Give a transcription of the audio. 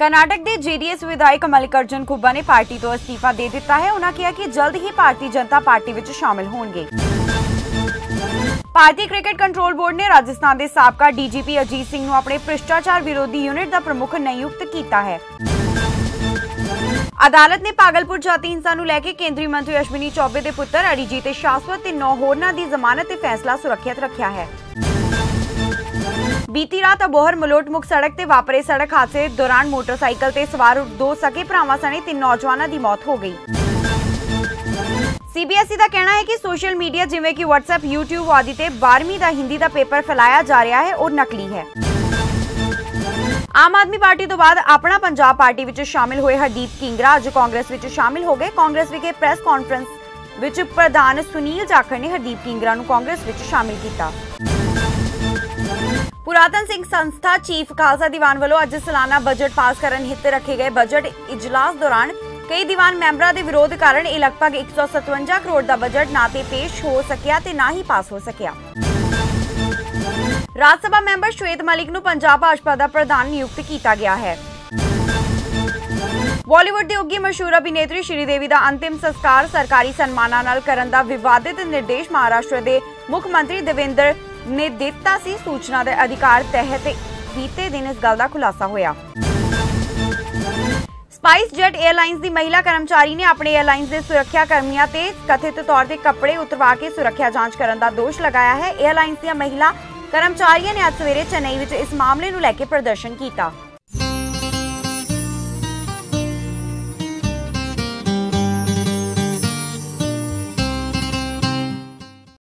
कर्नाटक के जेडीएस विधायक मल्लिकार्जुन खुब्बा ने पार्टी तो अस्तीफा दे दिता है। उन्होंने कहा कि जल्द ही भारतीय जनता पार्टी विच शामिल होंगे। भारतीय क्रिकेट कंट्रोल बोर्ड ने राजस्थान के साबका डीजीपी अजीत सिंह नूं अपने भ्रष्टाचार विरोधी यूनिट का प्रमुख नियुक्त किया है। अदालत ने भागलपुर जाति हिंसा नूं लैके केंद्रीय मंत्री अश्विनी चौबे के पुत्र अरिजीत शाश्वत ते 9 होरनां दी जमानत ते फैसला सुरक्षित रखा है। बीती रात अबोहर मलोट मुख सड़क ते वापरे सड़क हादसे दौरान मोटरसाइकिल ते सवार 2 सगे भरावां सने 3 नौजवानों की मौत हो गई। सीबीएसई का कहना है कि सोशल मीडिया जिवें कि व्हाट्सएप, यूट्यूब आदि ते 12वीं का हिंदी का पेपर फैलाया जा रहा है और नकली है। आम आदमी पार्टी तो बाद अपना पंजाब पार्टी विच शामिल हुए हरदीप किंगरा अज कांग्रेस विच शामिल हो गए। कांग्रेस विखे प्रेस कॉन्फ्रेंस विच प्रधान सुनील जाखड़ ने हरदीप किंगरा नूं कांग्रेस विच शामिल किया। पुरातन सिंह संस्था चीफ खालसा दीवान वालों अज सालाना बजट पास करने हित रखे गए बजट इजलास दौरान कई दीवान मैंबरों के विरोध कारण यह लगभग 157 करोड़ का बजट ना तो पेश हो सकिया ते ना ही पास हो सकिया। राज्यसभा मैंबर श्वेत मलिक नूं पंजाब भाजपा का प्रधान नियुक्त किया गया है। बॉलीवुड की उगी मशहूर अभिनेत्री श्रीदेवी का अंतिम संस्कार सरकारी सन्मानां नाल करन दा विवादित निर्देश महाराष्ट्र के मुख्यमंत्री देवेंद्र ने दिता सी। सूचना के अधिकार तहत बीते दिन इस गल का खुलासा होया। स्पाइस जेट एयरलाइंस की महिला कर्मचारी ने अपने एयरलाइंस के सुरक्षा कर्मियों ते कथित तौर पर कपड़े उतरवा के सुरक्षा जांच करने का दोष लगाया है। एयरलाइंस दी महिला कर्मचारियों ने आज सवेरे चेन्नई में इस मामले को लेकर प्रदर्शन किया।